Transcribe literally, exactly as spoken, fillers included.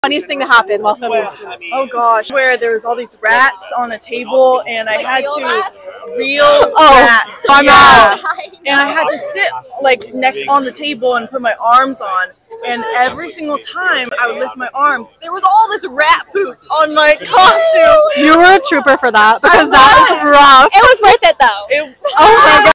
Funniest thing that happened while filming this movie. Oh gosh, where there was all these rats on a table and I like had real to rats? real oh, rats. I'm yeah. out. And I had to sit like next on the table and put my arms on. And every single time I would lift my arms, there was all this rat poop on my costume. You were a trooper for that because that was rough. It was worth it though. It, oh my god.